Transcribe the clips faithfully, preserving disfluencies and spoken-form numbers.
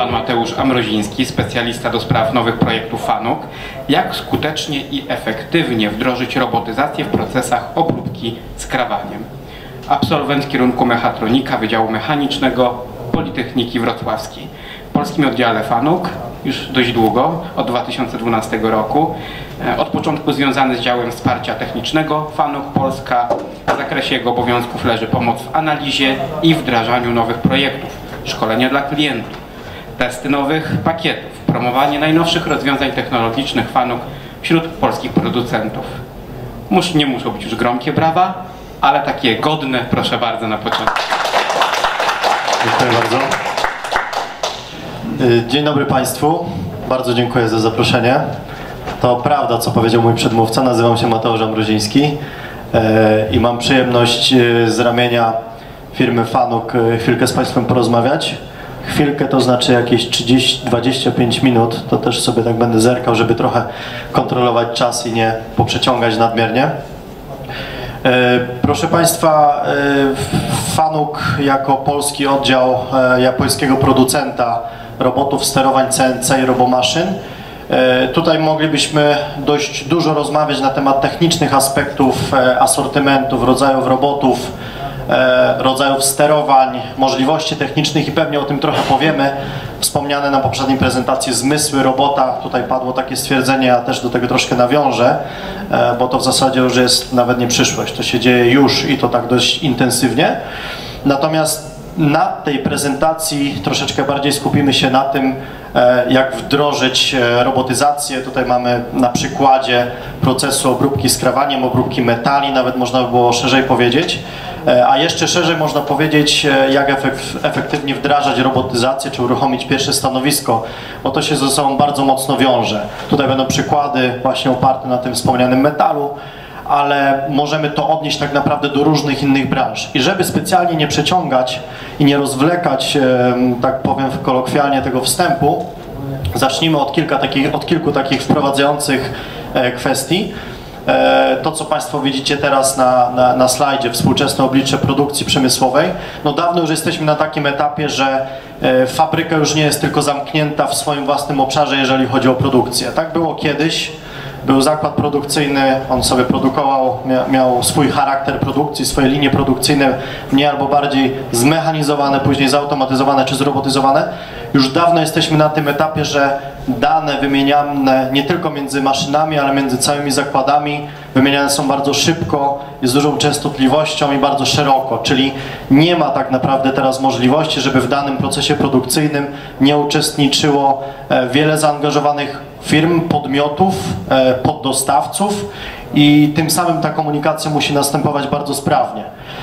pan Mateusz Amroziński, specjalista do spraw nowych projektów FANUC. Jak skutecznie i efektywnie wdrożyć robotyzację w procesach obróbki skrawaniem? Absolwent kierunku mechatronika Wydziału Mechanicznego Politechniki Wrocławskiej. W polskim oddziale FANUC już dość długo, od dwa tysiące dwunastego roku. Od początku związany z działem wsparcia technicznego FANUC Polska. W zakresie jego obowiązków leży pomoc w analizie i wdrażaniu nowych projektów, szkolenia dla klientów, testy nowych pakietów, promowanie najnowszych rozwiązań technologicznych FANUC wśród polskich producentów. Mus, nie muszą być już gromkie brawa, ale takie godne, proszę bardzo, na początek. Dziękuję bardzo. Dzień dobry Państwu. Bardzo dziękuję za zaproszenie. To prawda, co powiedział mój przedmówca. Nazywam się Mateusz Amroziński i mam przyjemność z ramienia firmy FANUC chwilkę z Państwem porozmawiać. Chwilkę to znaczy jakieś trzydzieści do dwudziestu pięciu minut. To też sobie tak będę zerkał, żeby trochę kontrolować czas i nie poprzeciągać nadmiernie. Proszę Państwa, FANUC jako polski oddział japońskiego producenta robotów sterowań C N C i robomaszyn. Tutaj moglibyśmy dość dużo rozmawiać na temat technicznych aspektów asortymentów, rodzajów robotów, rodzajów sterowań, możliwości technicznych i pewnie o tym trochę powiemy. Wspomniane na poprzedniej prezentacji zmysły robota, tutaj padło takie stwierdzenie, ja też do tego troszkę nawiążę, bo to w zasadzie już jest nawet nie przyszłość, to się dzieje już i to tak dość intensywnie. Natomiast na tej prezentacji troszeczkę bardziej skupimy się na tym, jak wdrożyć robotyzację. Tutaj mamy na przykładzie procesu obróbki skrawaniem, obróbki metali, nawet można by było szerzej powiedzieć. A jeszcze szerzej można powiedzieć, jak efektywnie wdrażać robotyzację, czy uruchomić pierwsze stanowisko, bo to się ze sobą bardzo mocno wiąże. Tutaj będą przykłady właśnie oparte na tym wspomnianym metalu, ale możemy to odnieść tak naprawdę do różnych innych branż. I żeby specjalnie nie przeciągać i nie rozwlekać, tak powiem kolokwialnie, tego wstępu, zacznijmy od, kilka takich, od kilku takich wprowadzających kwestii. To, co Państwo widzicie teraz na, na, na slajdzie, współczesne oblicze produkcji przemysłowej, no dawno już jesteśmy na takim etapie, że fabryka już nie jest tylko zamknięta w swoim własnym obszarze, jeżeli chodzi o produkcję. Tak było kiedyś. Był zakład produkcyjny, on sobie produkował, miał swój charakter produkcji, swoje linie produkcyjne, mniej albo bardziej zmechanizowane, później zautomatyzowane czy zrobotyzowane. Już dawno jesteśmy na tym etapie, że dane wymieniane nie tylko między maszynami, ale między całymi zakładami wymieniane są bardzo szybko i z dużą częstotliwością i bardzo szeroko, czyli nie ma tak naprawdę teraz możliwości, żeby w danym procesie produkcyjnym nie uczestniczyło wiele zaangażowanych firm, podmiotów, poddostawców i tym samym ta komunikacja musi następować bardzo sprawnie.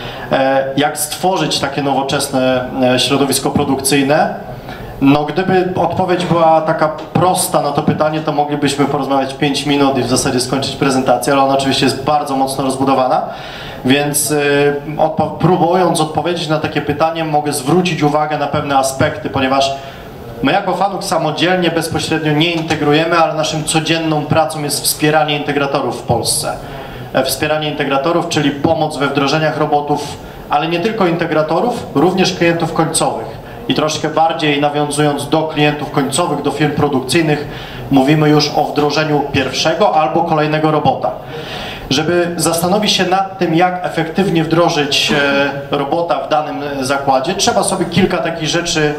Jak stworzyć takie nowoczesne środowisko produkcyjne? No gdyby odpowiedź była taka prosta na to pytanie, to moglibyśmy porozmawiać pięć minut i w zasadzie skończyć prezentację, ale ona oczywiście jest bardzo mocno rozbudowana, więc odpo próbując odpowiedzieć na takie pytanie, mogę zwrócić uwagę na pewne aspekty, ponieważ my jako FANUC samodzielnie, bezpośrednio nie integrujemy, ale naszą codzienną pracą jest wspieranie integratorów w Polsce. Wspieranie integratorów, czyli pomoc we wdrożeniach robotów, ale nie tylko integratorów, również klientów końcowych. I troszkę bardziej nawiązując do klientów końcowych, do firm produkcyjnych, mówimy już o wdrożeniu pierwszego albo kolejnego robota. Żeby zastanowić się nad tym, jak efektywnie wdrożyć robota w danym zakładzie, trzeba sobie kilka takich rzeczy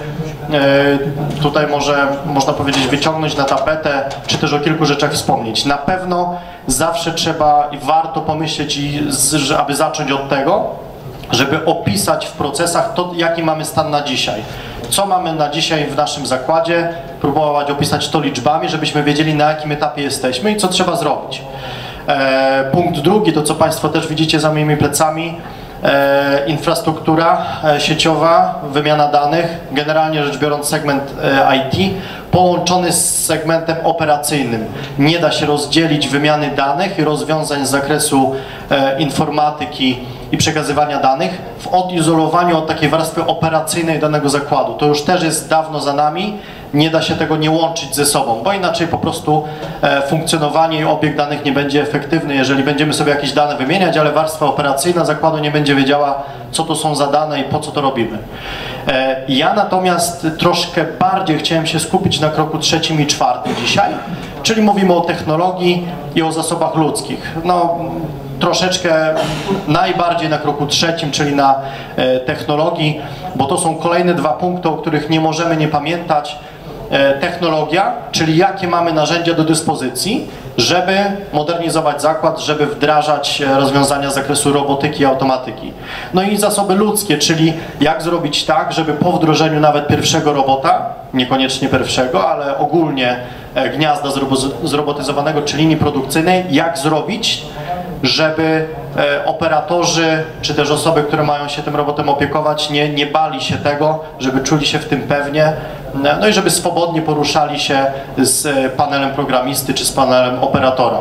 tutaj może, można powiedzieć, wyciągnąć na tapetę, czy też o kilku rzeczach wspomnieć. Na pewno zawsze trzeba i warto pomyśleć, aby zacząć od tego, żeby opisać w procesach to, jaki mamy stan na dzisiaj. Co mamy na dzisiaj w naszym zakładzie, próbować opisać to liczbami, żebyśmy wiedzieli, na jakim etapie jesteśmy i co trzeba zrobić. E, punkt drugi, to co Państwo też widzicie za moimi plecami, e, infrastruktura e, sieciowa, wymiana danych, generalnie rzecz biorąc segment e, I T, połączony z segmentem operacyjnym. Nie da się rozdzielić wymiany danych i rozwiązań z zakresu e, informatyki i przekazywania danych w odizolowaniu od takiej warstwy operacyjnej danego zakładu. To już też jest dawno za nami. nie da się tego nie łączyć ze sobą, bo inaczej po prostu e, funkcjonowanie i obieg danych nie będzie efektywny, jeżeli będziemy sobie jakieś dane wymieniać, ale warstwa operacyjna zakładu nie będzie wiedziała, co to są za dane i po co to robimy. E, ja natomiast troszkę bardziej chciałem się skupić na kroku trzecim i czwartym dzisiaj, czyli mówimy o technologii i o zasobach ludzkich. No, troszeczkę najbardziej na kroku trzecim, czyli na e, technologii, bo to są kolejne dwa punkty, o których nie możemy nie pamiętać. E, technologia, czyli jakie mamy narzędzia do dyspozycji, żeby modernizować zakład, żeby wdrażać rozwiązania z zakresu robotyki i automatyki. No i zasoby ludzkie, czyli jak zrobić tak, żeby po wdrożeniu nawet pierwszego robota, niekoniecznie pierwszego, ale ogólnie e, gniazda zrobotyzowanego czy linii produkcyjnej, jak zrobić, żeby e, operatorzy, czy też osoby, które mają się tym robotem opiekować, nie, nie bali się tego, żeby czuli się w tym pewnie, no i żeby swobodnie poruszali się z panelem programisty, czy z panelem operatora.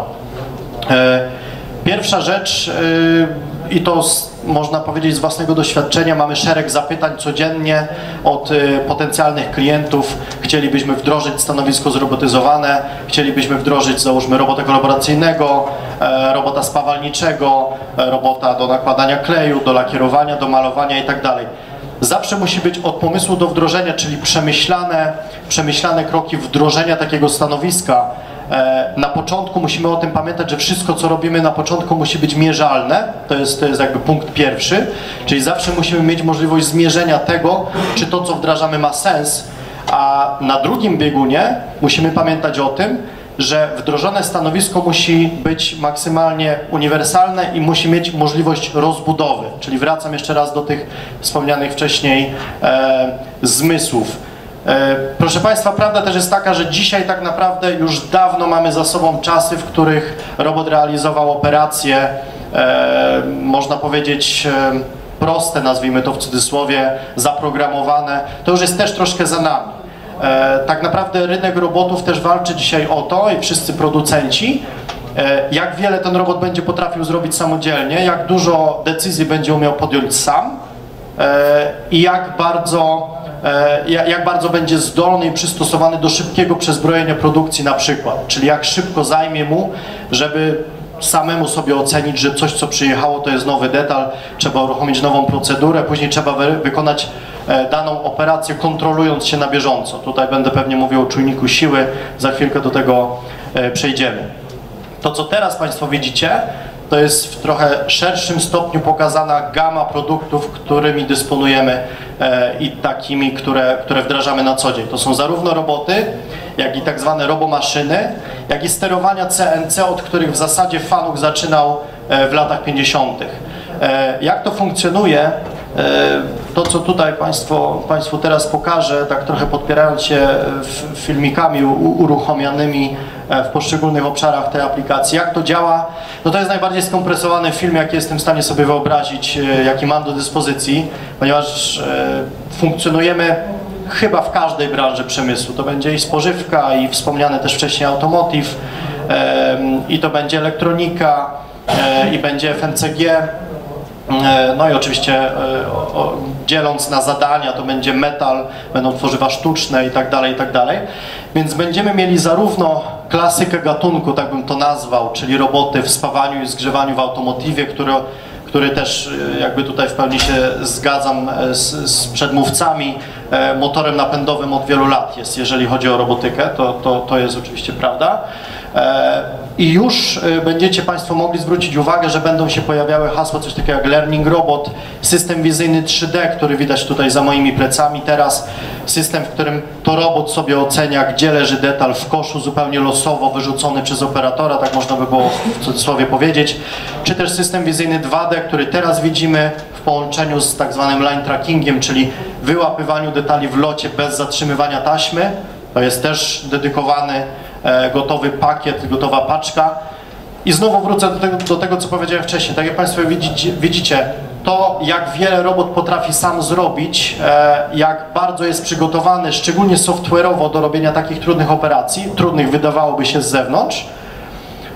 E, pierwsza rzecz, e, i to z, można powiedzieć z własnego doświadczenia, mamy szereg zapytań codziennie od y, potencjalnych klientów. Chcielibyśmy wdrożyć stanowisko zrobotyzowane, chcielibyśmy wdrożyć, załóżmy, robota kolaboracyjnego, e, robota spawalniczego, e, robota do nakładania kleju, do lakierowania, do malowania i tak dalej. Zawsze musi być od pomysłu do wdrożenia, czyli przemyślane, przemyślane kroki wdrożenia takiego stanowiska. Na początku musimy o tym pamiętać, że wszystko, co robimy na początku, musi być mierzalne. To jest, to jest jakby punkt pierwszy. Czyli zawsze musimy mieć możliwość zmierzenia tego, czy to, co wdrażamy, ma sens. A na drugim biegunie musimy pamiętać o tym, że wdrożone stanowisko musi być maksymalnie uniwersalne i musi mieć możliwość rozbudowy. Czyli wracam jeszcze raz do tych wspomnianych wcześniej e, zmysłów. Proszę Państwa, prawda też jest taka, że dzisiaj tak naprawdę już dawno mamy za sobą czasy, w których robot realizował operacje, e, można powiedzieć, e, proste, nazwijmy to w cudzysłowie, zaprogramowane. To już jest też troszkę za nami. E, tak naprawdę rynek robotów też walczy dzisiaj o to i wszyscy producenci, e, jak wiele ten robot będzie potrafił zrobić samodzielnie, jak dużo decyzji będzie umiał podjąć sam e, i jak bardzo jak bardzo będzie zdolny i przystosowany do szybkiego przezbrojenia produkcji na przykład, czyli jak szybko zajmie mu, żeby samemu sobie ocenić, że coś, co przyjechało, to jest nowy detal, trzeba uruchomić nową procedurę, później trzeba wy wykonać daną operację, kontrolując się na bieżąco. Tutaj będę pewnie mówił o czujniku siły, za chwilkę do tego przejdziemy. To, co teraz Państwo widzicie, to jest w trochę szerszym stopniu pokazana gama produktów, którymi dysponujemy e, i takimi, które, które wdrażamy na co dzień. To są zarówno roboty, jak i tak zwane robomaszyny, jak i sterowania C N C, od których w zasadzie Fanuc zaczynał e, w latach pięćdziesiątych. E, jak to funkcjonuje, e, to co tutaj Państwo, Państwu teraz pokażę, tak trochę podpierając się w, filmikami u, uruchomionymi w poszczególnych obszarach tej aplikacji. Jak to działa? No to jest najbardziej skompresowany film, jaki jestem w stanie sobie wyobrazić, jaki mam do dyspozycji, ponieważ e, funkcjonujemy chyba w każdej branży przemysłu. To będzie i spożywka, i wspomniane też wcześniej automotive, e, i to będzie elektronika, e, i będzie F M C G. No i oczywiście e, o, dzieląc na zadania, to będzie metal, będą tworzywa sztuczne i tak dalej, i tak dalej. Więc będziemy mieli zarówno klasykę gatunku, tak bym to nazwał, czyli roboty w spawaniu i zgrzewaniu w automotywie, który, który też jakby tutaj w pełni się zgadzam z, z przedmówcami, e, motorem napędowym od wielu lat jest, jeżeli chodzi o robotykę, to, to, to jest oczywiście prawda. E, I już będziecie Państwo mogli zwrócić uwagę, że będą się pojawiały hasła, coś takiego jak Learning Robot, system wizyjny trzy D, który widać tutaj za moimi plecami teraz, system, w którym to robot sobie ocenia, gdzie leży detal w koszu, zupełnie losowo wyrzucony przez operatora, tak można by było w cudzysłowie powiedzieć, czy też system wizyjny dwa D, który teraz widzimy w połączeniu z tak zwanym line trackingiem, czyli wyłapywaniu detali w locie bez zatrzymywania taśmy. To jest też dedykowany, e, gotowy pakiet, gotowa paczka. I znowu wrócę do tego, do tego, co powiedziałem wcześniej. Tak jak Państwo widzicie, widzicie, to jak wiele robot potrafi sam zrobić, e, jak bardzo jest przygotowany, szczególnie software'owo, do robienia takich trudnych operacji, trudnych wydawałoby się z zewnątrz,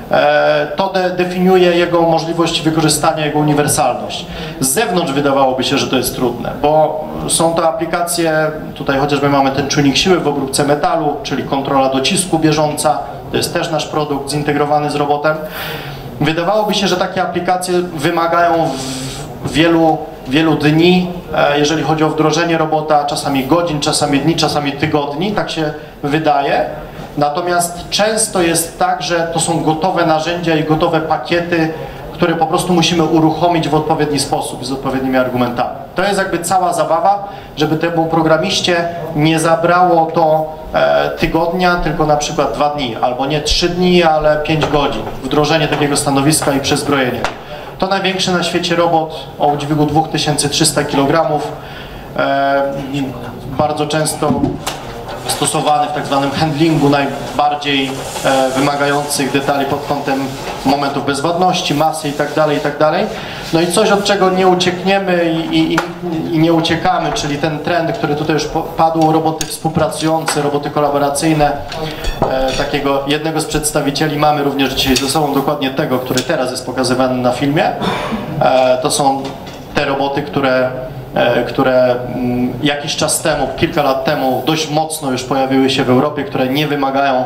to de definiuje jego możliwość wykorzystania, jego uniwersalność. Z zewnątrz wydawałoby się, że to jest trudne, bo są to aplikacje, tutaj chociażby mamy ten czujnik siły w obróbce metalu, czyli kontrola docisku bieżąca, to jest też nasz produkt zintegrowany z robotem. Wydawałoby się, że takie aplikacje wymagają wielu, wielu dni, jeżeli chodzi o wdrożenie robota, czasami godzin, czasami dni, czasami tygodni, tak się wydaje. Natomiast często jest tak, że to są gotowe narzędzia i gotowe pakiety, które po prostu musimy uruchomić w odpowiedni sposób z odpowiednimi argumentami. To jest jakby cała zabawa, żeby temu programiście nie zabrało to e, tygodnia, tylko na przykład dwa dni, albo nie trzy dni, ale pięć godzin. Wdrożenie takiego stanowiska i przezbrojenie. To największy na świecie robot o udźwigu dwa tysiące trzysta kilogramów, e, bardzo często stosowany w tak zwanym handlingu najbardziej e, wymagających detali pod kątem momentów bezwładności, masy itd., itd. No i coś, od czego nie uciekniemy i, i, i nie uciekamy, czyli ten trend, który tutaj już padł, roboty współpracujące, roboty kolaboracyjne. E, takiego jednego z przedstawicieli mamy również dzisiaj ze sobą, dokładnie tego, który teraz jest pokazywany na filmie. E, to są te roboty, które które jakiś czas temu, kilka lat temu dość mocno już pojawiły się w Europie, które nie wymagają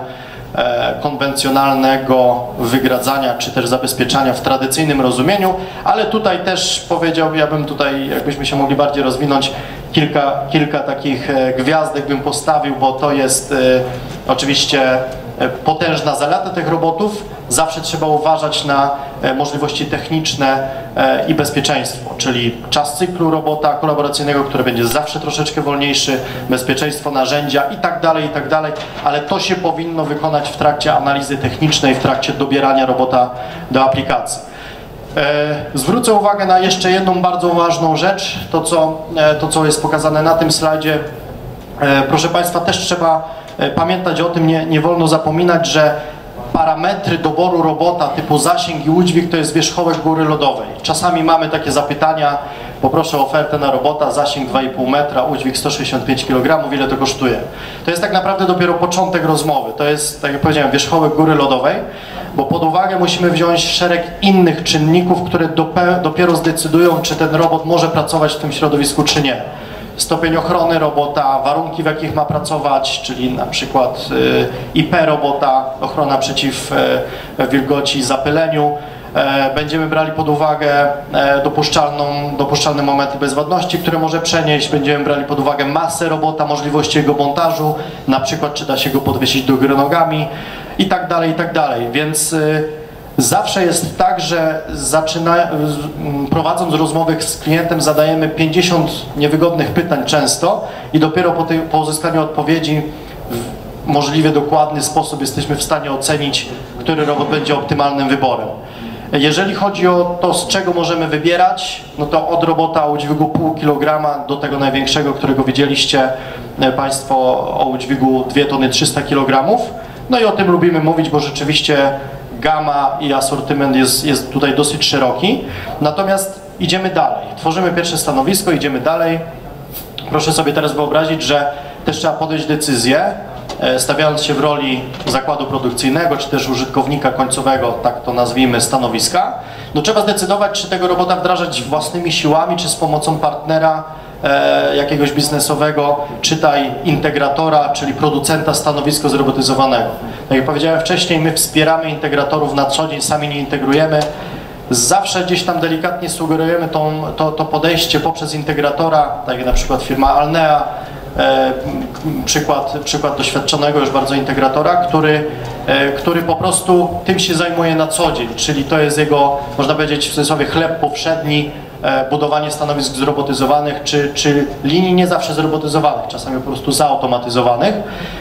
konwencjonalnego wygradzania czy też zabezpieczania w tradycyjnym rozumieniu, ale tutaj też powiedział, ja bym tutaj, jakbyśmy się mogli bardziej rozwinąć, kilka, kilka takich gwiazdek bym postawił, bo to jest oczywiście potężna zaleta tych robotów. Zawsze trzeba uważać na możliwości techniczne i bezpieczeństwo, czyli czas cyklu robota kolaboracyjnego, który będzie zawsze troszeczkę wolniejszy, bezpieczeństwo narzędzia i tak dalej, i tak dalej, ale to się powinno wykonać w trakcie analizy technicznej, w trakcie dobierania robota do aplikacji. Zwrócę uwagę na jeszcze jedną bardzo ważną rzecz, to co, to co jest pokazane na tym slajdzie. Proszę Państwa, też trzeba pamiętać o tym, nie, nie wolno zapominać, że parametry doboru robota typu zasięg i udźwig to jest wierzchołek góry lodowej. Czasami mamy takie zapytania, poproszę o ofertę na robota, zasięg dwa i pół metra, udźwig sto sześćdziesiąt pięć kilogramów, ile to kosztuje? To jest tak naprawdę dopiero początek rozmowy, to jest, tak jak powiedziałem, wierzchołek góry lodowej, bo pod uwagę musimy wziąć szereg innych czynników, które dopiero zdecydują, czy ten robot może pracować w tym środowisku, czy nie. Stopień ochrony robota, warunki, w jakich ma pracować, czyli na przykład I P robota, ochrona przeciw wilgoci i zapyleniu. Będziemy brali pod uwagę dopuszczalną, dopuszczalne momenty bezwładności, które może przenieść. Będziemy brali pod uwagę masę robota, możliwości jego montażu, na przykład czy da się go podwiesić do góry nogami i tak dalej, i tak dalej. Więc zawsze jest tak, że zaczyna, prowadząc rozmowy z klientem zadajemy pięćdziesiąt niewygodnych pytań często i dopiero po, tej, po uzyskaniu odpowiedzi w możliwie dokładny sposób jesteśmy w stanie ocenić, który robot będzie optymalnym wyborem. Jeżeli chodzi o to, z czego możemy wybierać, no to od robota o udźwigu pół kilograma do tego największego, którego widzieliście Państwo, o udźwigu dwie tony trzysta kilogramów. No i o tym lubimy mówić, bo rzeczywiście gama i asortyment jest, jest tutaj dosyć szeroki. Natomiast idziemy dalej. Tworzymy pierwsze stanowisko, idziemy dalej. Proszę sobie teraz wyobrazić, że też trzeba podjąć decyzję, stawiając się w roli zakładu produkcyjnego, czy też użytkownika końcowego, tak to nazwijmy, stanowiska. No trzeba zdecydować, czy tego robota wdrażać własnymi siłami, czy z pomocą partnera e, jakiegoś biznesowego, czytaj integratora, czyli producenta stanowiska zrobotyzowanego. Tak jak powiedziałem wcześniej, my wspieramy integratorów na co dzień, sami nie integrujemy. Zawsze gdzieś tam delikatnie sugerujemy tą, to, to podejście poprzez integratora, tak jak na przykład firma Alnea, e, przykład, przykład doświadczonego już bardzo integratora, który, e, który po prostu tym się zajmuje na co dzień, czyli to jest jego, można powiedzieć w cudzysłowie, chleb powszedni, e, budowanie stanowisk zrobotyzowanych, czy, czy linii nie zawsze zrobotyzowanych, czasami po prostu zautomatyzowanych,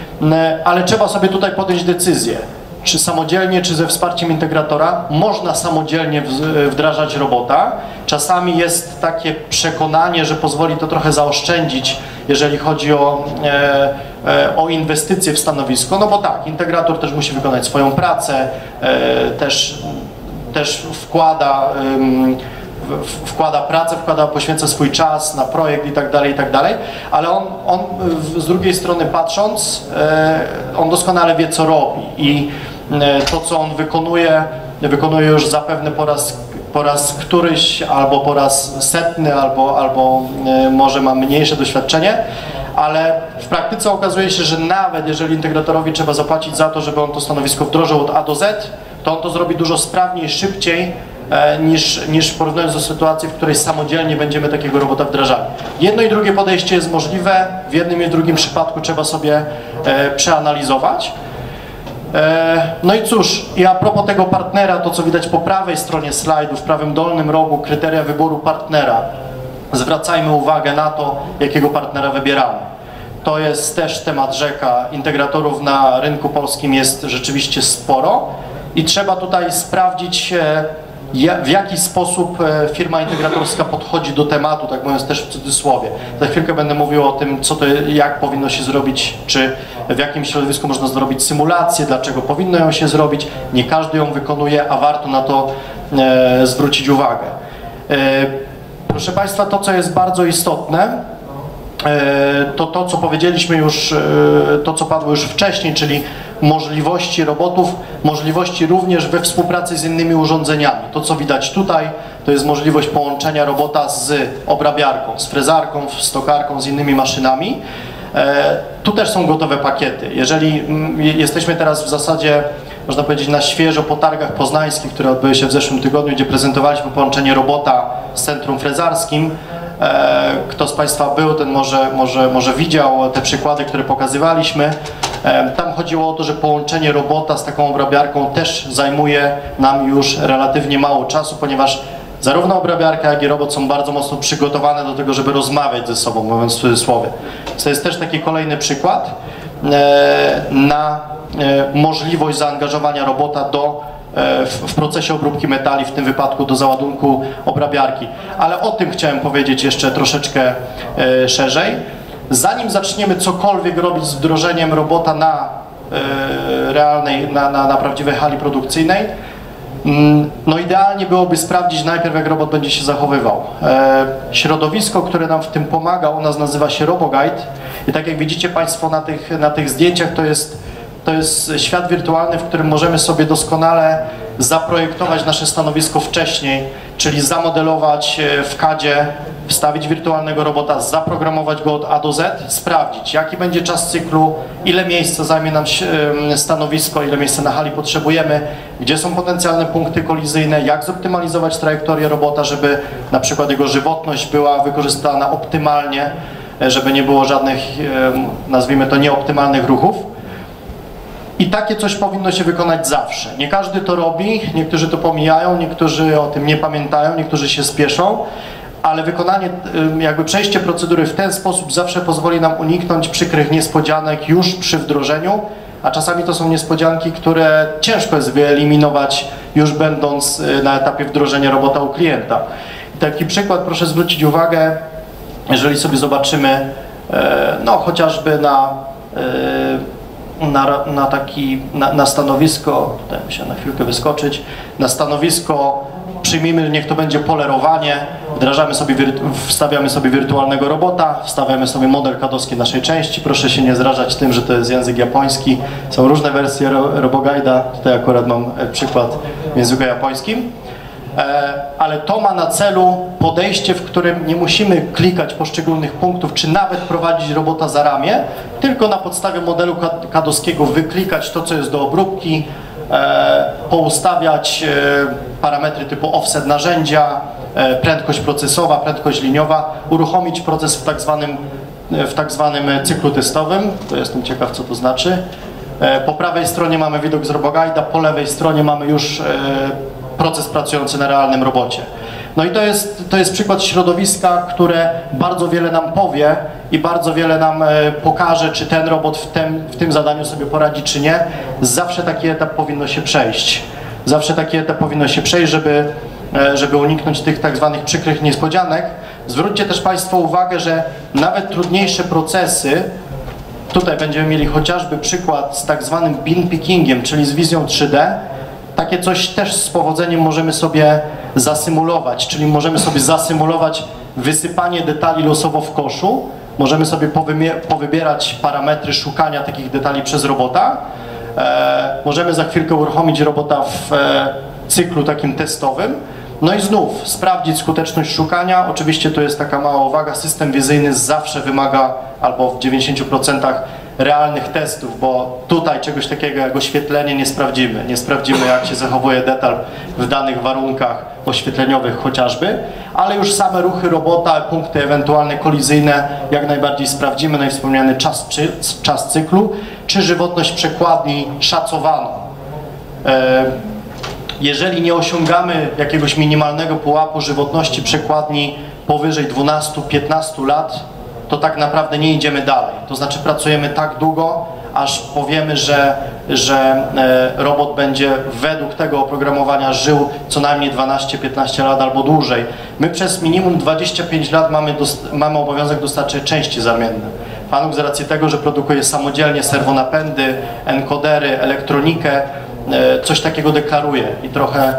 e, ale trzeba sobie tutaj podjąć decyzję. Czy samodzielnie, czy ze wsparciem integratora można samodzielnie wdrażać robota. Czasami jest takie przekonanie, że pozwoli to trochę zaoszczędzić, jeżeli chodzi o, e, e, o inwestycje w stanowisko, no bo tak, integrator też musi wykonać swoją pracę, e, też, też wkłada, e, w, wkłada pracę, wkłada, poświęca swój czas na projekt i tak dalej, i tak dalej, ale on, on z drugiej strony patrząc, e, on doskonale wie, co robi i to, co on wykonuje, wykonuje już zapewne po raz, po raz któryś, albo po raz setny, albo, albo może ma mniejsze doświadczenie, ale w praktyce okazuje się, że nawet jeżeli integratorowi trzeba zapłacić za to, żeby on to stanowisko wdrożył od A do Z, to on to zrobi dużo sprawniej, szybciej, niż, niż porównując do sytuacji, w której samodzielnie będziemy takiego robota wdrażali. Jedno i drugie podejście jest możliwe, w jednym i w drugim przypadku trzeba sobie e, przeanalizować. E, no i cóż, i a propos tego partnera, to co widać po prawej stronie slajdu, w prawym dolnym rogu, kryteria wyboru partnera. Zwracajmy uwagę na to, jakiego partnera wybieramy. To jest też temat rzeka. Integratorów na rynku polskim jest rzeczywiście sporo i trzeba tutaj sprawdzić, e, w jaki sposób firma integratorska podchodzi do tematu, tak mówiąc też w cudzysłowie. Za chwilkę będę mówił o tym, co to, jak powinno się zrobić, czy w jakim środowisku można zrobić symulację, dlaczego powinno ją się zrobić. Nie każdy ją wykonuje, a warto na to e, zwrócić uwagę. E, proszę Państwa, to co jest bardzo istotne, to to, co powiedzieliśmy już, to co padło już wcześniej, czyli możliwości robotów, możliwości również we współpracy z innymi urządzeniami. To, co widać tutaj, to jest możliwość połączenia robota z obrabiarką, z frezarką, stokarką, z innymi maszynami. Tu też są gotowe pakiety. Jeżeli jesteśmy teraz w zasadzie, można powiedzieć, na świeżo po targach poznańskich, które odbyły się w zeszłym tygodniu, gdzie prezentowaliśmy połączenie robota z centrum frezarskim. Kto z Państwa był, ten może, może, może widział te przykłady, które pokazywaliśmy. Tam chodziło o to, że połączenie robota z taką obrabiarką też zajmuje nam już relatywnie mało czasu, ponieważ zarówno obrabiarka, jak i robot są bardzo mocno przygotowane do tego, żeby rozmawiać ze sobą, mówiąc w cudzysłowie. To jest też taki kolejny przykład na możliwość zaangażowania robota do w procesie obróbki metali, w tym wypadku do załadunku obrabiarki. Ale o tym chciałem powiedzieć jeszcze troszeczkę szerzej. Zanim zaczniemy cokolwiek robić z wdrożeniem robota na realnej, na, na, na prawdziwej hali produkcyjnej, no idealnie byłoby sprawdzić najpierw, jak robot będzie się zachowywał. Środowisko, które nam w tym pomaga, u nas nazywa się RoboGuide i tak jak widzicie Państwo na tych, na tych zdjęciach, to jest To jest świat wirtualny, w którym możemy sobie doskonale zaprojektować nasze stanowisko wcześniej, czyli zamodelować w kadzie, wstawić wirtualnego robota, zaprogramować go od A do Z, sprawdzić, jaki będzie czas cyklu, ile miejsca zajmie nam stanowisko, ile miejsca na hali potrzebujemy, gdzie są potencjalne punkty kolizyjne, jak zoptymalizować trajektorię robota, żeby na przykład jego żywotność była wykorzystana optymalnie, żeby nie było żadnych, nazwijmy to, nieoptymalnych ruchów. I takie coś powinno się wykonać zawsze. Nie każdy to robi, niektórzy to pomijają, niektórzy o tym nie pamiętają, niektórzy się spieszą, ale wykonanie, jakby przejście procedury w ten sposób zawsze pozwoli nam uniknąć przykrych niespodzianek już przy wdrożeniu, a czasami to są niespodzianki, które ciężko jest wyeliminować już będąc na etapie wdrożenia robota u klienta. I taki przykład, proszę zwrócić uwagę, jeżeli sobie zobaczymy, no chociażby na Na, na, taki, na, na stanowisko, tutaj muszę na chwilkę wyskoczyć, na stanowisko, przyjmijmy, niech to będzie polerowanie, wdrażamy sobie, wstawiamy sobie wirtualnego robota, wstawiamy sobie model kadowski naszej części, proszę się nie zrażać tym, że to jest język japoński, są różne wersje RoboGuide'a, tutaj akurat mam przykład w języku japońskim. Ale to ma na celu podejście, w którym nie musimy klikać poszczególnych punktów, czy nawet prowadzić robota za ramię, tylko na podstawie modelu kadowskiego wyklikać to, co jest do obróbki, poustawiać parametry typu offset narzędzia, prędkość procesowa, prędkość liniowa, uruchomić proces w tak zwanym, w tak zwanym cyklu testowym. To jestem ciekaw, co to znaczy. Po prawej stronie mamy widok z RoboGuide'a, po lewej stronie mamy już proces pracujący na realnym robocie. No i to jest, to jest przykład środowiska, które bardzo wiele nam powie i bardzo wiele nam pokaże, czy ten robot w tym, w tym zadaniu sobie poradzi, czy nie. Zawsze taki etap powinno się przejść. Zawsze taki etap powinno się przejść, żeby, żeby uniknąć tych tak zwanych przykrych niespodzianek. Zwróćcie też Państwo uwagę, że nawet trudniejsze procesy, tutaj będziemy mieli chociażby przykład z tak zwanym bin pickingiem, czyli z wizją trzy D, takie coś też z powodzeniem możemy sobie zasymulować, czyli możemy sobie zasymulować wysypanie detali losowo w koszu, możemy sobie powybierać parametry szukania takich detali przez robota E, możemy za chwilkę uruchomić robota w e, cyklu takim testowym. No i znów sprawdzić skuteczność szukania. Oczywiście to jest taka mała uwaga, system wizyjny zawsze wymaga, albo w dziewięćdziesięciu procentach realnych testów, bo tutaj czegoś takiego jak oświetlenie nie sprawdzimy. Nie sprawdzimy, jak się zachowuje detal w danych warunkach oświetleniowych chociażby, ale już same ruchy robota, punkty ewentualne kolizyjne jak najbardziej sprawdzimy. No i wspomniany czas, czy, czas cyklu, czy żywotność przekładni szacowano. E, Jeżeli nie osiągamy jakiegoś minimalnego pułapu żywotności przekładni powyżej dwunastu do piętnastu lat, to tak naprawdę nie idziemy dalej. To znaczy pracujemy tak długo, aż powiemy, że, że robot będzie według tego oprogramowania żył co najmniej dwanaście do piętnastu lat albo dłużej. My przez minimum dwadzieścia pięć lat mamy, mamy obowiązek dostarczyć części zamienne. Fanuc z racji tego, że produkuje samodzielnie serwonapędy, enkodery, elektronikę, coś takiego deklaruje i trochę,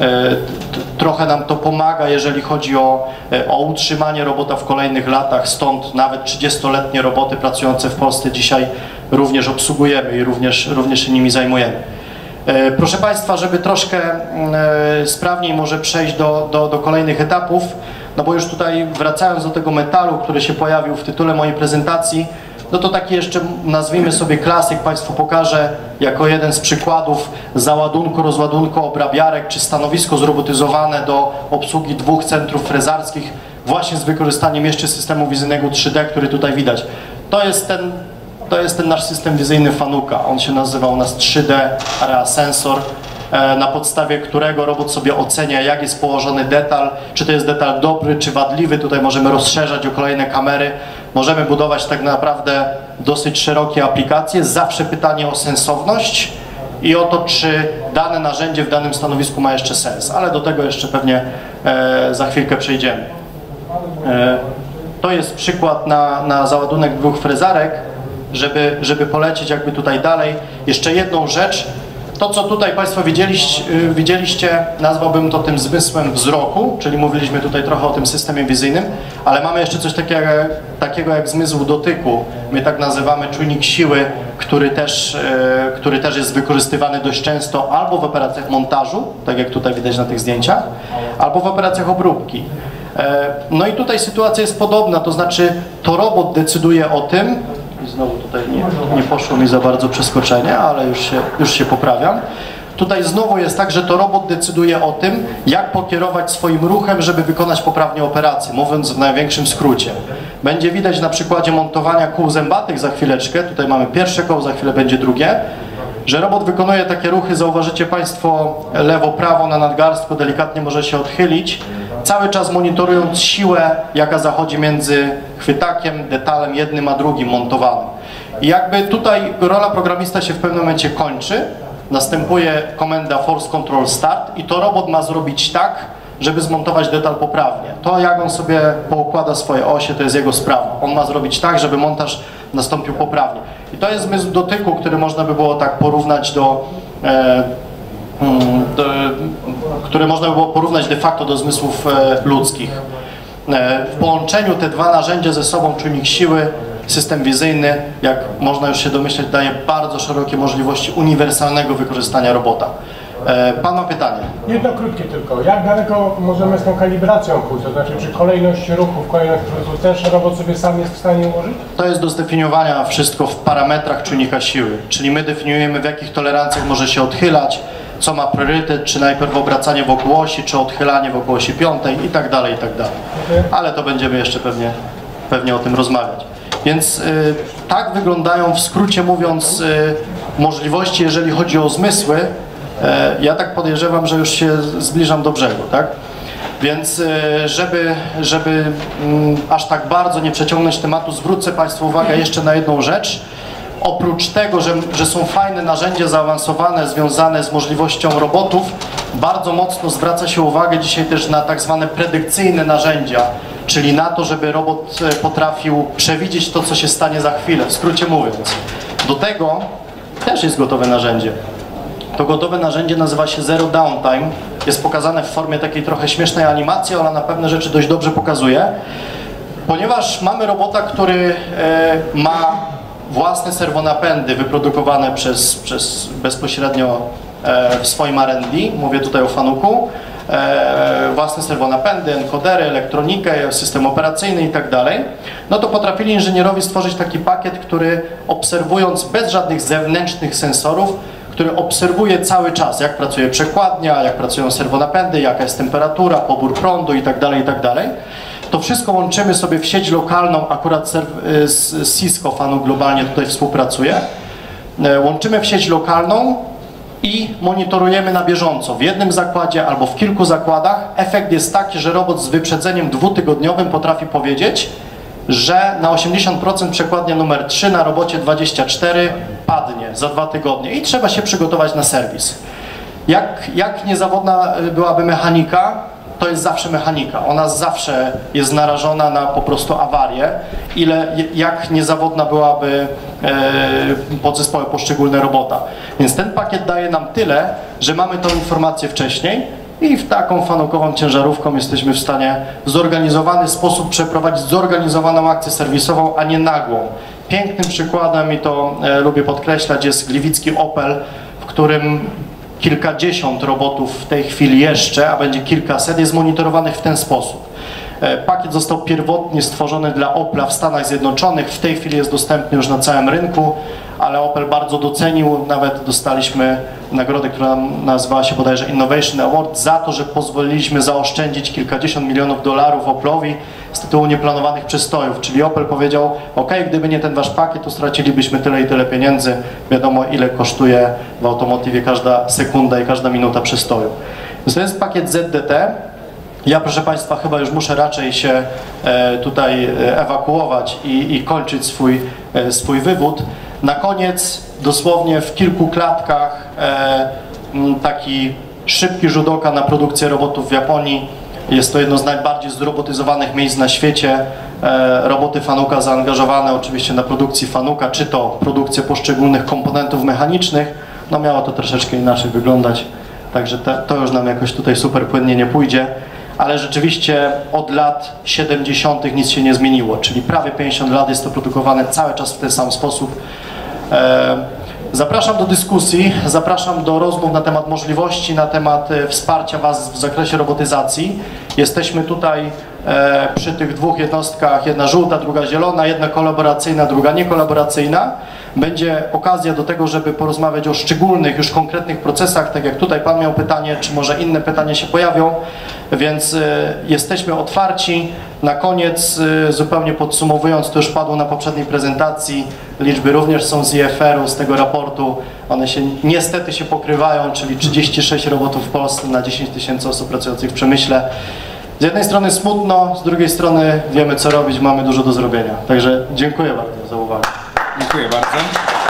trochę nam to pomaga, jeżeli chodzi o, o utrzymanie robota w kolejnych latach, stąd nawet trzydziestoletnie roboty pracujące w Polsce dzisiaj również obsługujemy i również, również się nimi zajmujemy. Proszę Państwa, żeby troszkę sprawniej może przejść do, do, do kolejnych etapów, no bo już tutaj wracając do tego metalu, który się pojawił w tytule mojej prezentacji, no to taki jeszcze, nazwijmy sobie klasyk, Państwu pokażę jako jeden z przykładów załadunku, rozładunku obrabiarek, czy stanowisko zrobotyzowane do obsługi dwóch centrów frezarskich właśnie z wykorzystaniem jeszcze systemu wizyjnego trzy D, który tutaj widać. To jest ten, to jest ten nasz system wizyjny Fanuca. On się nazywa u nas trzy D Area Sensor, na podstawie którego robot sobie ocenia, jak jest położony detal, czy to jest detal dobry, czy wadliwy. Tutaj możemy rozszerzać o kolejne kamery. Możemy budować tak naprawdę dosyć szerokie aplikacje. Zawsze pytanie o sensowność i o to, czy dane narzędzie w danym stanowisku ma jeszcze sens, ale do tego jeszcze pewnie e, za chwilkę przejdziemy. E, to jest przykład na, na załadunek dwóch frezarek, żeby, żeby polecieć jakby tutaj dalej. Jeszcze jedną rzecz. To, co tutaj Państwo widzieliście, widzieliście, nazwałbym to tym zmysłem wzroku, czyli mówiliśmy tutaj trochę o tym systemie wizyjnym, ale mamy jeszcze coś takiego, takiego jak zmysł dotyku. My tak nazywamy czujnik siły, który też, który też jest wykorzystywany dość często albo w operacjach montażu, tak jak tutaj widać na tych zdjęciach, albo w operacjach obróbki. No i tutaj sytuacja jest podobna, to znaczy to robot decyduje o tym, i znowu tutaj nie, nie poszło mi za bardzo przeskoczenie, ale już się, już się poprawiam. Tutaj znowu jest tak, że to robot decyduje o tym, jak pokierować swoim ruchem, żeby wykonać poprawnie operację, mówiąc w największym skrócie. Będzie widać na przykładzie montowania kół zębatych za chwileczkę, tutaj mamy pierwsze koło, za chwilę będzie drugie, że robot wykonuje takie ruchy, zauważycie Państwo, lewo-prawo na nadgarstku, delikatnie może się odchylić, cały czas monitorując siłę, jaka zachodzi między chwytakiem, detalem jednym a drugim montowanym. I jakby tutaj rola programista się w pewnym momencie kończy, następuje komenda Force Control Start i to robot ma zrobić tak, żeby zmontować detal poprawnie. To, jak on sobie poukłada swoje osie, to jest jego sprawa. On ma zrobić tak, żeby montaż nastąpił poprawnie. I to jest zmysł dotyku, który można by było tak porównać do, e, do który można by było porównać de facto do zmysłów e, ludzkich. E, w połączeniu te dwa narzędzia ze sobą, czujnik siły, system wizyjny, jak można już się domyśleć, daje bardzo szerokie możliwości uniwersalnego wykorzystania robota. Pan ma pytanie? Jedno krótkie tylko. Jak daleko możemy z tą kalibracją pójść? To znaczy, czy kolejność ruchów, kolejność ruchów też robot sobie sam jest w stanie ułożyć? To jest do zdefiniowania wszystko w parametrach czujnika siły. Czyli my definiujemy, w jakich tolerancjach może się odchylać, co ma priorytet, czy najpierw obracanie wokół osi, czy odchylanie wokół osi piątej i tak dalej, i tak dalej. Ale to będziemy jeszcze pewnie, pewnie o tym rozmawiać. Więc y, tak wyglądają, w skrócie mówiąc, y, możliwości, jeżeli chodzi o zmysły. Ja tak podejrzewam, że już się zbliżam do brzegu, tak? Więc żeby, żeby aż tak bardzo nie przeciągnąć tematu, zwrócę Państwu uwagę jeszcze na jedną rzecz. Oprócz tego, że, że są fajne narzędzia zaawansowane związane z możliwością robotów, bardzo mocno zwraca się uwagę dzisiaj też na tak zwane predykcyjne narzędzia, czyli na to, żeby robot potrafił przewidzieć to, co się stanie za chwilę, w skrócie mówiąc. Do tego też jest gotowe narzędzie. To gotowe narzędzie nazywa się Zero Downtime. Jest pokazane w formie takiej trochę śmiesznej animacji, ale na pewne rzeczy dość dobrze pokazuje. Ponieważ mamy robota, który e, ma własne serwonapędy wyprodukowane przez, przez bezpośrednio e, w swoim R and D, mówię tutaj o Fanuku, e, własne serwonapędy, encodery, elektronikę, system operacyjny i tak dalej, no to potrafili inżynierowie stworzyć taki pakiet, który obserwując bez żadnych zewnętrznych sensorów, który obserwuje cały czas, jak pracuje przekładnia, jak pracują serwonapędy, jaka jest temperatura, pobór prądu i tak dalej, i tak dalej. To wszystko łączymy sobie w sieć lokalną, akurat z Cisco Fanuc globalnie tutaj współpracuje. Łączymy w sieć lokalną i monitorujemy na bieżąco w jednym zakładzie albo w kilku zakładach. Efekt jest taki, że robot z wyprzedzeniem dwutygodniowym potrafi powiedzieć, że na osiemdziesiąt procent przekładnia numer trzy na robocie dwadzieścia cztery padnie za dwa tygodnie i trzeba się przygotować na serwis. Jak, jak niezawodna byłaby mechanika, to jest zawsze mechanika. Ona zawsze jest narażona na po prostu awarię. Ile, jak niezawodna byłaby e, podzespoły poszczególne robota. Więc ten pakiet daje nam tyle, że mamy tą informację wcześniej i w taką fanukową ciężarówką jesteśmy w stanie w zorganizowany sposób przeprowadzić zorganizowaną akcję serwisową, a nie nagłą. Pięknym przykładem, i to e, lubię podkreślać, jest gliwicki Opel, w którym kilkadziesiąt robotów w tej chwili jeszcze, a będzie kilkaset, jest monitorowanych w ten sposób. Pakiet został pierwotnie stworzony dla Opla w Stanach Zjednoczonych, w tej chwili jest dostępny już na całym rynku, ale Opel bardzo docenił, nawet dostaliśmy nagrodę, która nazywała się bodajże Innovation Award, za to, że pozwoliliśmy zaoszczędzić kilkadziesiąt milionów dolarów Oplowi z tytułu nieplanowanych przystojów, czyli Opel powiedział, ok, gdyby nie ten wasz pakiet, to stracilibyśmy tyle i tyle pieniędzy, wiadomo ile kosztuje w automotywie każda sekunda i każda minuta przystoju. Więc to jest pakiet Z D T. Ja, proszę Państwa, chyba już muszę raczej się e, tutaj ewakuować i, i kończyć swój, e, swój wywód. Na koniec, dosłownie w kilku klatkach, e, taki szybki rzut oka na produkcję robotów w Japonii. Jest to jedno z najbardziej zrobotyzowanych miejsc na świecie. E, roboty Fanuca zaangażowane oczywiście na produkcji Fanuca, czy to produkcję poszczególnych komponentów mechanicznych. No miało to troszeczkę inaczej wyglądać, także te, to już nam jakoś tutaj super płynnie nie pójdzie. Ale rzeczywiście od lat siedemdziesiątych nic się nie zmieniło, czyli prawie pięćdziesiąt lat jest to produkowane cały czas w ten sam sposób. Zapraszam do dyskusji, zapraszam do rozmów na temat możliwości, na temat wsparcia Was w zakresie robotyzacji. Jesteśmy tutaj przy tych dwóch jednostkach, jedna żółta, druga zielona, jedna kolaboracyjna, druga niekolaboracyjna. Będzie okazja do tego, żeby porozmawiać o szczególnych, już konkretnych procesach, tak jak tutaj Pan miał pytanie, czy może inne pytania się pojawią, więc y, jesteśmy otwarci. Na koniec, y, zupełnie podsumowując, to już padło na poprzedniej prezentacji, liczby również są z I F R-u, z tego raportu, one się niestety się pokrywają, czyli trzydzieści sześć robotów w Polsce na dziesięć tysięcy osób pracujących w przemyśle. Z jednej strony smutno, z drugiej strony wiemy co robić, mamy dużo do zrobienia. Także dziękuję bardzo za uwagę. Dziękuję bardzo.